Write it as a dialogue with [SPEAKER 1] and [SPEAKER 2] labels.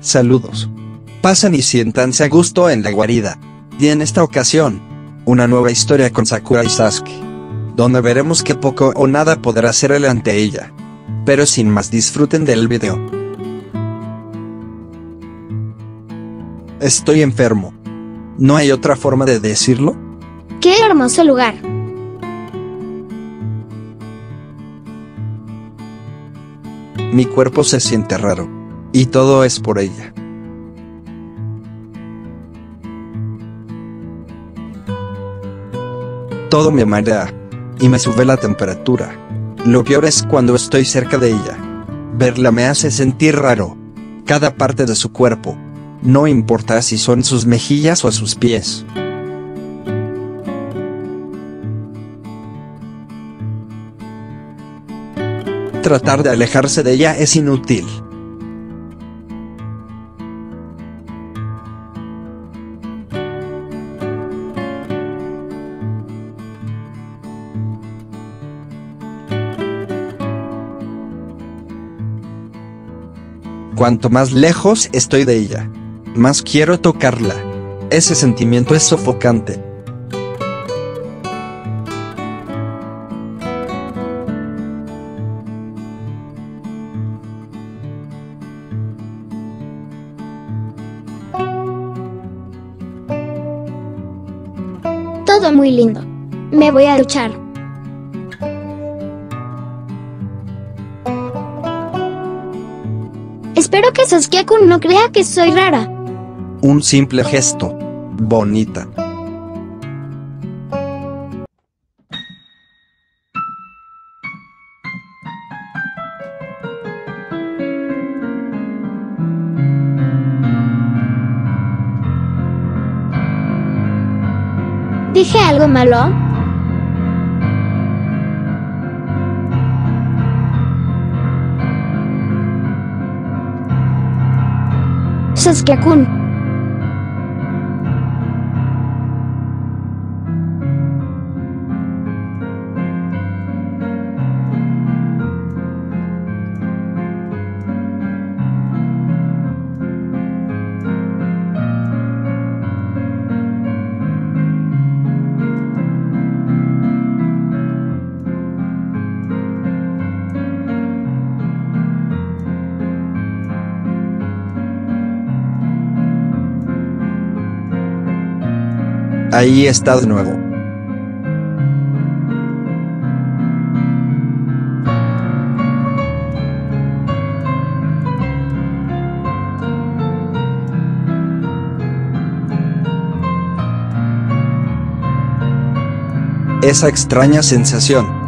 [SPEAKER 1] Saludos. Pasen y siéntanse a gusto en la guarida. Y en esta ocasión, una nueva historia con Sakura y Sasuke, donde veremos que poco o nada podrá hacer él ante ella. Pero sin más, disfruten del video. Estoy enfermo. ¿No hay otra forma de decirlo?
[SPEAKER 2] ¡Qué hermoso lugar!
[SPEAKER 1] Mi cuerpo se siente raro. Y todo es por ella. Todo me marea. Y me sube la temperatura. Lo peor es cuando estoy cerca de ella. Verla me hace sentir raro. Cada parte de su cuerpo. No importa si son sus mejillas o sus pies. Tratar de alejarse de ella es inútil. Cuanto más lejos estoy de ella, más quiero tocarla. Ese sentimiento es sofocante.
[SPEAKER 2] Todo muy lindo. Me voy a duchar. Espero que Sasuke-kun no crea que soy rara.
[SPEAKER 1] Un simple gesto. Bonita.
[SPEAKER 2] ¿Dije algo malo? Sasuke-kun.
[SPEAKER 1] Ahí está de nuevo. Esa extraña sensación.